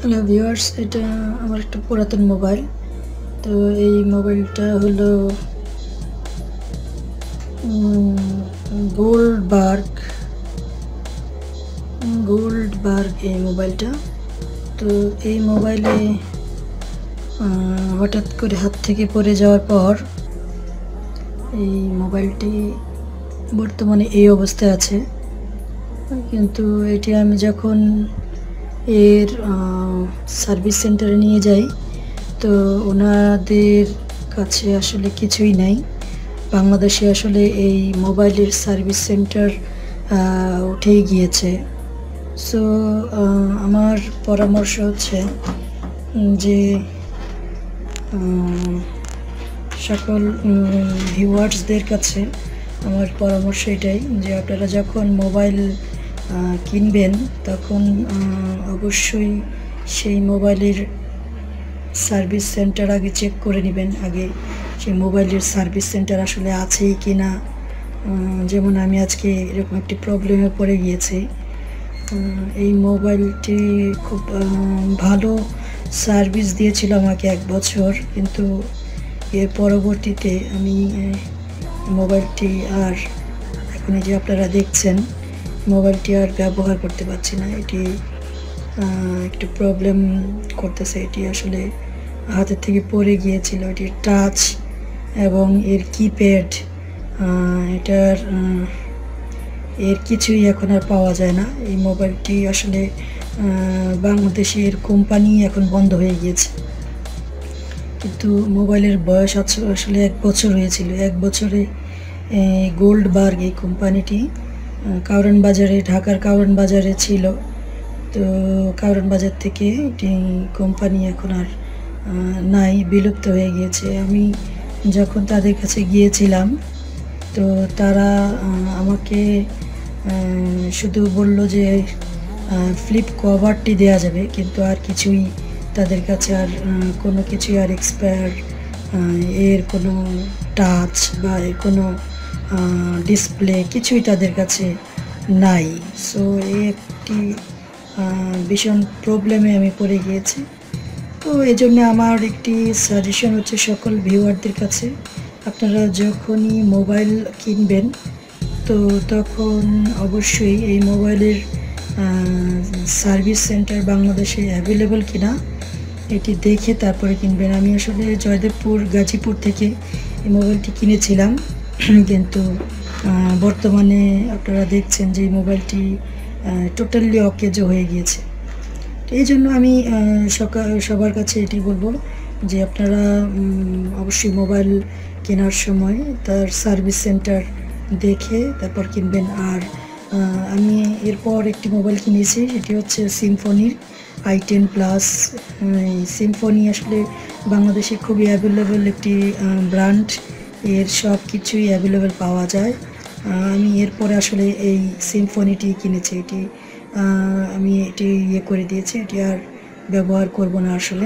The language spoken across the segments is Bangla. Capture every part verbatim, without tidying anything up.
হ্যালো ভিউয়ার্স, এটা আমার একটা পুরাতন মোবাইল। তো এই মোবাইলটা হলো গোল্ডবার্গ গোল্ডবার্গ এই মোবাইলটা। তো এই মোবাইলে হঠাৎ করে হাত থেকে পড়ে যাওয়ার পর এই মোবাইলটি বর্তমানে এই অবস্থায় আছে। কিন্তু এটি আমি যখন এর সার্ভিস সেন্টারে নিয়ে যাই, তো ওনাদের কাছে আসলে কিছুই নাই। বাংলাদেশে আসলে এই মোবাইলের সার্ভিস সেন্টার উঠেই গিয়েছে। সো আমার পরামর্শ হচ্ছে যে সকল ভিউয়ার্সদের কাছে আমার পরামর্শ এটাই যে আপনারা যখন মোবাইল কিনবেন তখন অবশ্যই সেই মোবাইলের সার্ভিস সেন্টার আগে চেক করে নেবেন। আগে সেই মোবাইলের সার্ভিস সেন্টার আসলে আছেই কি না। যেমন আমি আজকে এরকম একটি প্রবলেমে পড়ে গিয়েছি। এই মোবাইলটি খুব ভালো সার্ভিস দিয়েছিল আমাকে এক বছর, কিন্তু এর পরবর্তীতে আমি মোবাইলটি আর এখন যে আপনারা দেখছেন মোবাইলটি আর ব্যবহার করতে পারছি না। এটি একটু প্রবলেম করতেছে। এটি আসলে হাতের থেকে পড়ে গিয়েছিল। এটির টাচ এবং এর কিপ্যাড, এটার এর কিছুই এখন আর পাওয়া যায় না। এই মোবাইলটি আসলে বাংলাদেশের কোম্পানি এখন বন্ধ হয়ে গিয়েছে, কিন্তু মোবাইলের বয়স আছে আসলে এক বছর হয়েছিল। এক বছরে গোল্ডবার্গ এই কোম্পানিটি কারওয়ান বাজারে, ঢাকার কারওয়ান বাজারে ছিল। তো কারওয়ান বাজার থেকে এটি কোম্পানি এখন আর নাই, বিলুপ্ত হয়ে গিয়েছে। আমি যখন তাদের কাছে গিয়েছিলাম তো তারা আমাকে শুধু বলল যে ফ্লিপ কভারটি দেওয়া যাবে, কিন্তু আর কিছুই তাদের কাছে আর কোনো কিছুই আর এক্সপায়ার, এর কোনো টাচ বা এর কোনো ডিসপ্লে কিছুই তাদের কাছে নাই। সো এই একটি ভীষণ প্রবলেমে আমি পড়ে গিয়েছি। তো এই জন্য আমার একটি সাজেশন হচ্ছে সকল ভিউয়ারদের কাছে, আপনারা যখনই মোবাইল কিনবেন তো তখন অবশ্যই এই মোবাইলের সার্ভিস সেন্টার বাংলাদেশে অ্যাভেলেবল কিনা এটি দেখে তারপরে কিনবেন। আমি আসলে জয়দেবপুর, গাজীপুর থেকে এই মোবাইলটি কিনেছিলাম, কিন্তু বর্তমানে আপনারা দেখছেন যে এই মোবাইলটি টোটালি অকেজো হয়ে গিয়েছে। এই জন্য আমি সকাল সবার কাছে এটি বলবো যে আপনারা অবশ্যই মোবাইল কেনার সময় তার সার্ভিস সেন্টার দেখে তারপর কিনবেন। আর আমি এরপর একটি মোবাইল কিনেছি, সেটি হচ্ছে সিম্ফনির আই টেন প্লাস। সিম্ফনি আসলে বাংলাদেশে খুবই অ্যাভেলেবেল একটি ব্র্যান্ড, এর সব কিছুই অ্যাভেলেবেল পাওয়া যায়। আমি এরপরে আসলে এই সিম্ফনিটি কিনেছি। এটি আমি এটি ইয়ে করে দিয়েছি, এটি আর ব্যবহার করব না আসলে।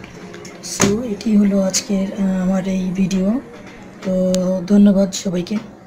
সো এটি হলো আজকের আমার এই ভিডিও। তো ধন্যবাদ সবাইকে।